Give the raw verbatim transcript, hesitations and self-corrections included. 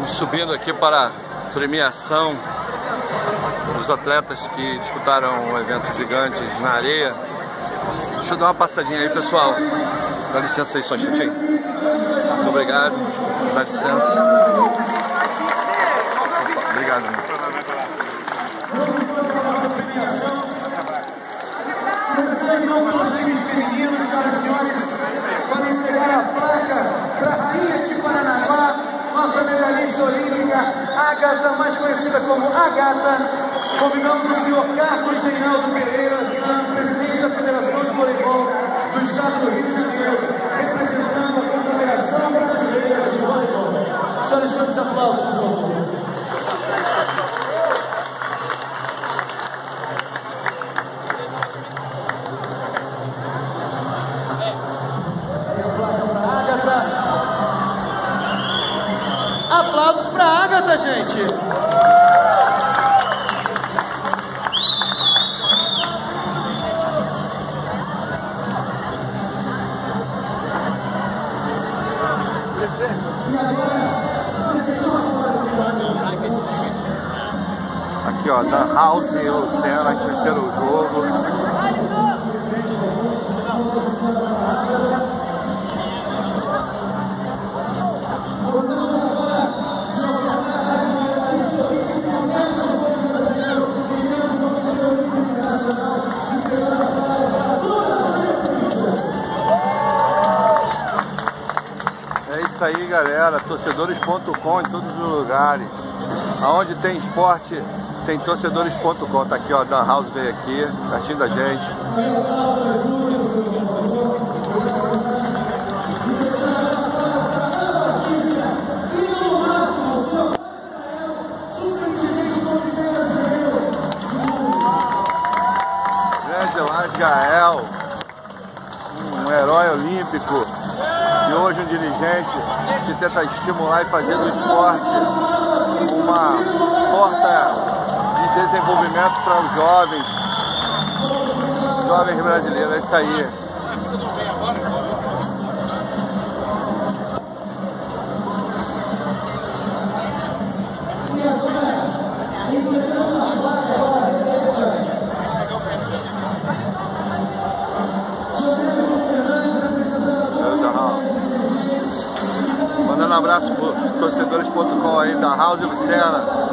Estamos subindo aqui para a premiação dos atletas que disputaram o evento gigante na areia. Deixa eu dar uma passadinha aí, pessoal. Dá licença aí só um instantinho. Muito obrigado. Dá licença. Opa, obrigado. Meninos, senhoras e senhores, para entregar a placa para a Rainha de Paranaguá, nossa medalhista olímpica, Agatha, mais conhecida como Agata. Convidamos o senhor Carlos Reinaldo Pereira, presidente da Federação de Voleibol do Estado do Rio de Janeiro, representando a Confederação Brasileira de Voleibol. Senhoras e senhores, aplausos, por favor. Aplausos para a Agatha, gente! Aqui, ó, Dan House e Luciana que venceram o jogo. É isso aí, galera. Torcedores ponto com em todos os lugares. Aonde tem esporte, tem torcedores ponto com. Tá aqui, ó, Dan House veio aqui, pertinho da gente. Grande Gael, um herói olímpico e hoje um dirigente que tenta estimular e fazer do esporte uma porta de desenvolvimento para os jovens, jovens brasileiros. É isso aí. Mandando um abraço para torcedores ponto com aí, da House e Luciana.